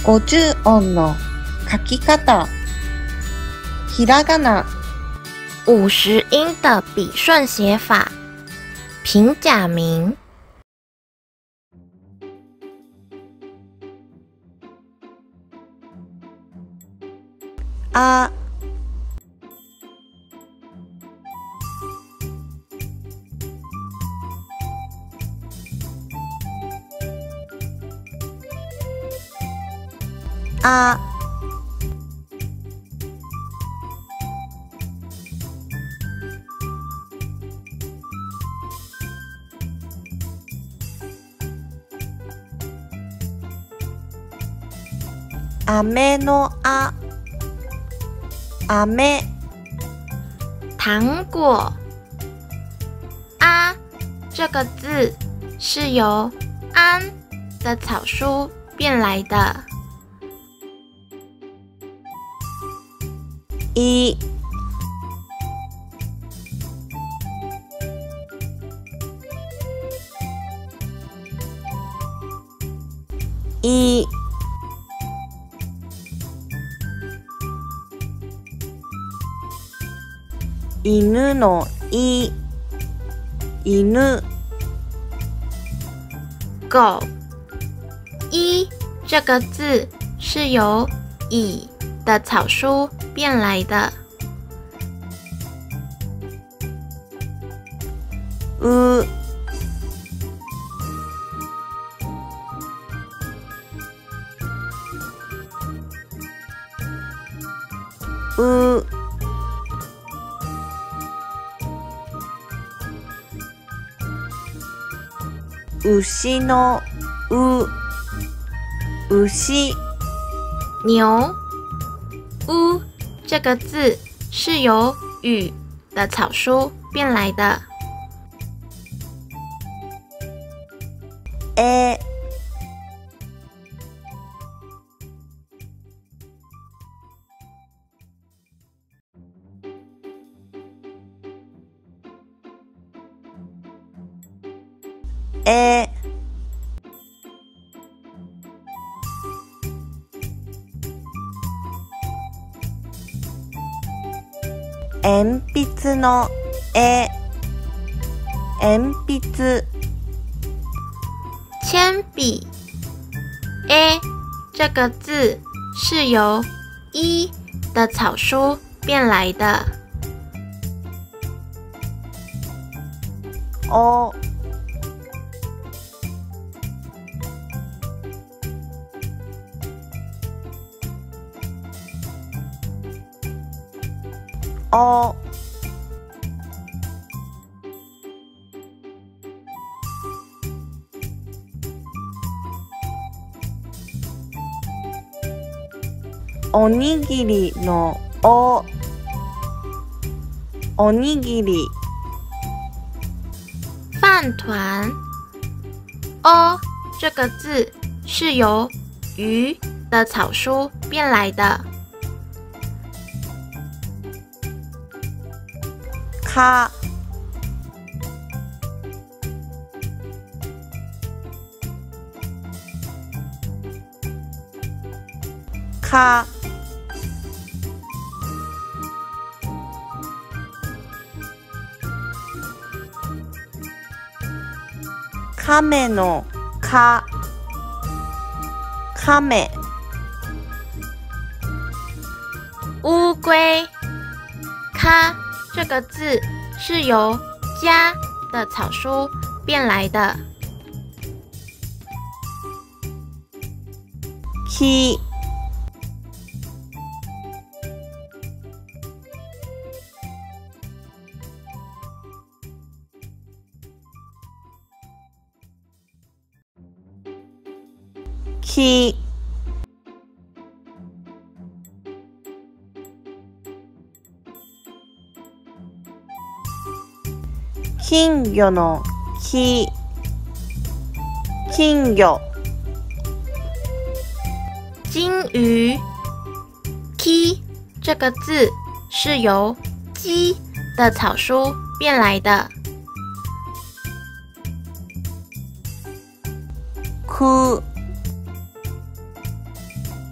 50音の書き方。ひらがな。 50音的笔顺写法。平假名。 あ。あ。飴のあ。飴。 糖果。啊这个字是由安的草书变来的。 い。い。犬のい。犬。 狗。一这个字是由乙的草书变来的。 う。う。牛のう。牛。 牛。乌这个字是由羽的草书变来的。 え。え。鉛筆のえ。鉛筆。 铅笔。这个字是由一的草书变来的。 お。お。おにぎりのお。おにぎり。 饭团。哦这个字是由鱼的草书变来的。 か。か。亀のか。亀。 乌龟。咖这个字是由家的草书变来的。 き。き。金魚のき。金魚。 金鱼。鸡这个字是由鸡的草书变来的。 く。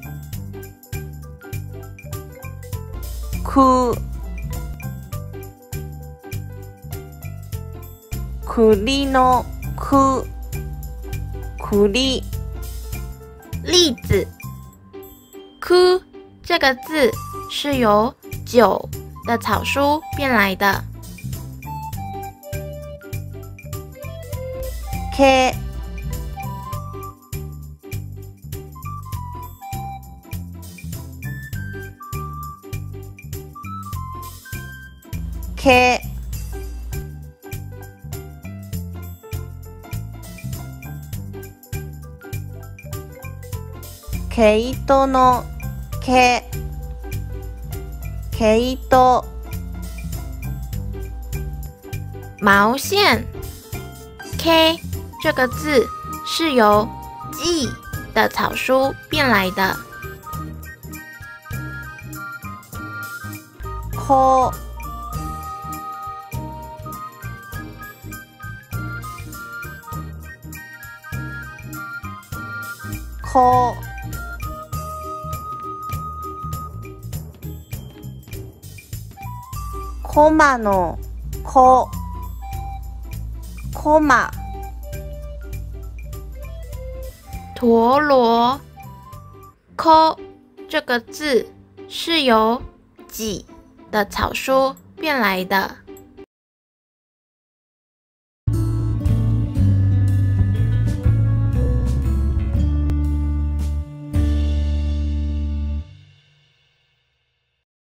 く、栗のく、栗。 栗子。枯这个字是由酒的草书变来的。 け、け、毛糸の毛、毛糸。 毛线。K 这个字是由蓟的草书变来的。 こ、こ、こまのこ、こま。 陀螺。K 这个字是由己的草书变来的。